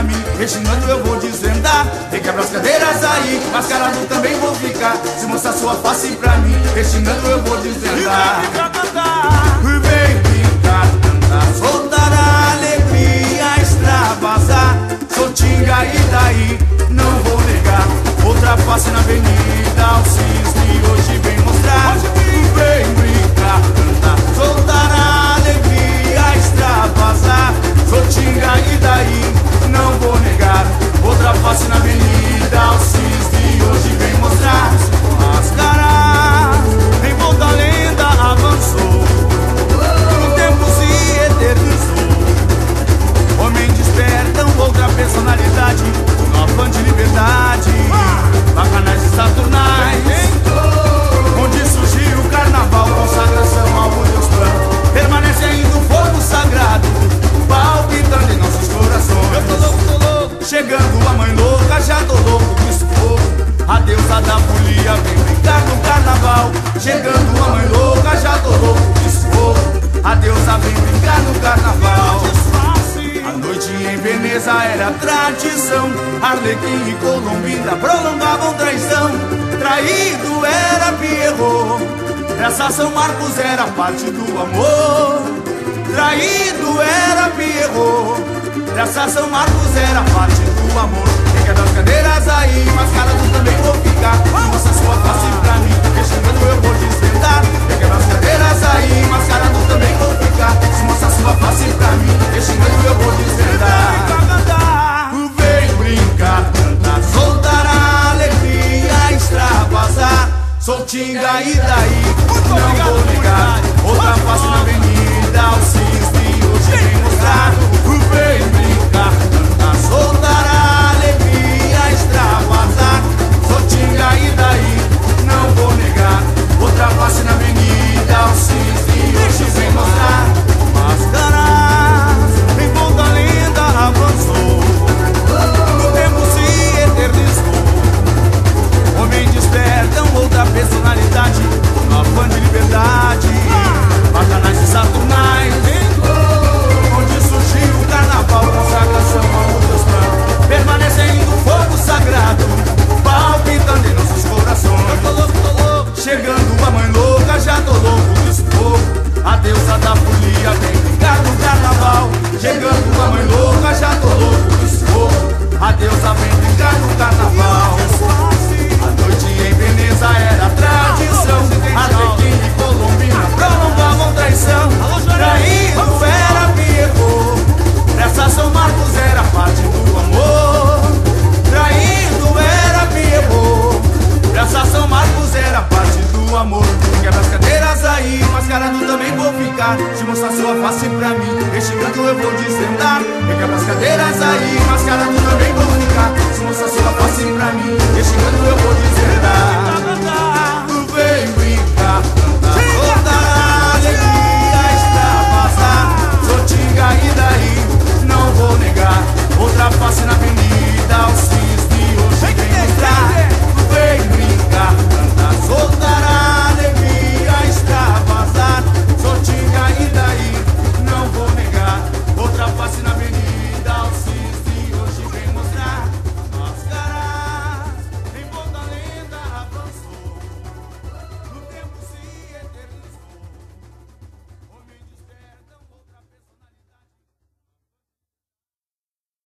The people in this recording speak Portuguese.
pra mim, reginando eu vou desvendar. Requebra as cadeiras aí, mascarado também vou ficar. Se mostrar sua face pra mim, reginando eu vou desvendar. Vem brincar, cantar, soltar a alegria, extravasar. Sou Tinga e daí não vou negar. Outra face na avenida, o cisne hoje vem mostrar. Vem brincar, cantar, soltar a alegria, extravasar. Sou Tinga e daí não vou negar. Outra face na avenida, o cisne hoje vem mostrar. Máscara, em volta a lenda avançou. No tempo se eternizou. Homem despertam outra personalidade, no afã de liberdade, bacanais e saturnais, onde surgiu o carnaval, consagração ao Deus Pan. Permanece ainda o fogo sagrado, palpitando em nossos corações. Eu tô louco, chegando a mãe louca, já tô louco com esse fogo. A deusa da folia vem brincar no carnaval. Chegando a mãe louca, já tô louco com esse fogo. A deusa vem brincar no carnaval. A noite em Veneza era tradição. Arlequim e Colombina prolongavam traição. Traído era Pierrot, essa São Marcos era parte do amor. Traído era Pierrot, essa São Marcos era parte do amor. Requebra as cadeiras aí, mascarado também vou ficar. Mostra sua face pra mim, reginando eu vou desvendar. Requebra as cadeiras aí, mascarado também vou ficar. Se mostra sua face pra mim, reginando eu vou desvendar. Vem brincar, cantar, soltar a alegria, extravasar. Sou Tinga e daí não vou negar. Outra face na avenida,